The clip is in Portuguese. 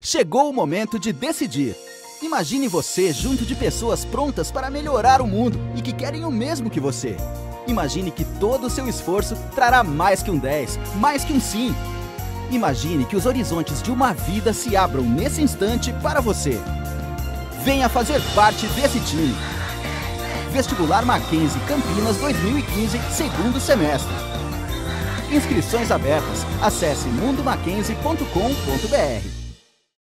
Chegou o momento de decidir. Imagine você junto de pessoas prontas para melhorar o mundo e que querem o mesmo que você. Imagine que todo o seu esforço trará mais que um 10, mais que um sim. Imagine que os horizontes de uma vida se abram nesse instante para você. Venha fazer parte desse time. Vestibular Mackenzie Campinas 2015, segundo semestre. Inscrições abertas. Acesse mundomackenzie.com.br.